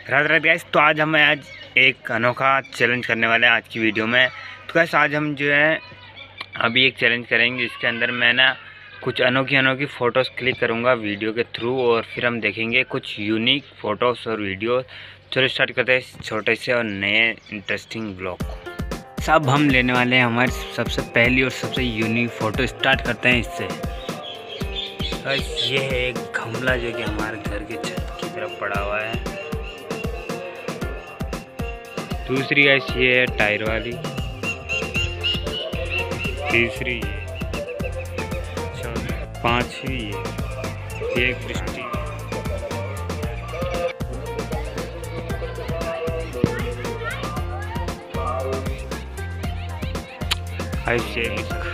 रात रात गाइस, तो आज एक अनोखा चैलेंज करने वाले हैं आज की वीडियो में। तो गाइस आज हम जो है अभी एक चैलेंज करेंगे जिसके अंदर मैं ना कुछ अनोखी फ़ोटोज़ क्लिक करूँगा वीडियो के थ्रू, और फिर हम देखेंगे कुछ यूनिक फ़ोटोज़ और वीडियो। चलो स्टार्ट करते हैं छोटे से और नए इंटरेस्टिंग ब्लॉग को। सब हम लेने वाले हैं हमारी सबसे पहली और सबसे यूनिक फ़ोटो। स्टार्ट करते हैं इससे। गाइस ये है एक गमला जो कि हमारे घर के छत की तरफ पड़ा हुआ है। दूसरी गाइस ये है टायर वाली। तीसरी ये, पांचवी ये एक दृष्टि। ऐसे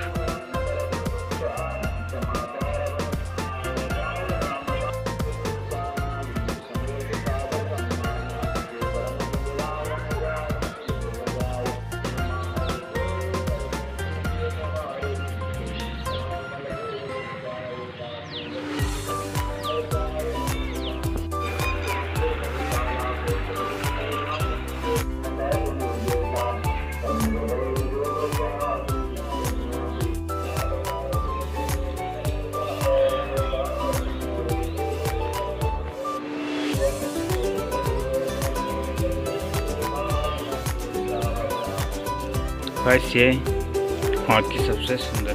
बस ये वहाँ की सबसे सुंदर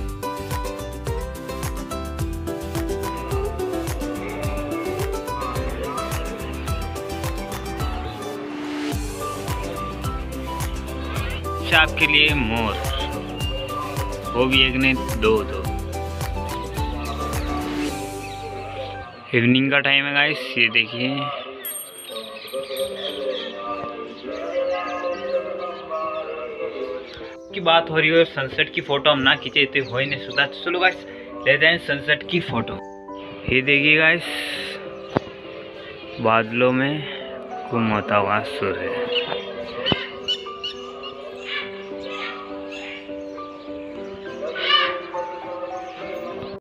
आपके लिए मोर, वो भी एक नहीं दो। इवनिंग का टाइम है गाइस, ये देखिए। की बात हो रही है सनसेट की फोटो हम ना खींचे तो हो ही नहीं सुधा। चलो गाइस लेते हैं सनसेट की फोटो। ये देखिए गाइस, बादलों में गुम होता हुआ सूर्य।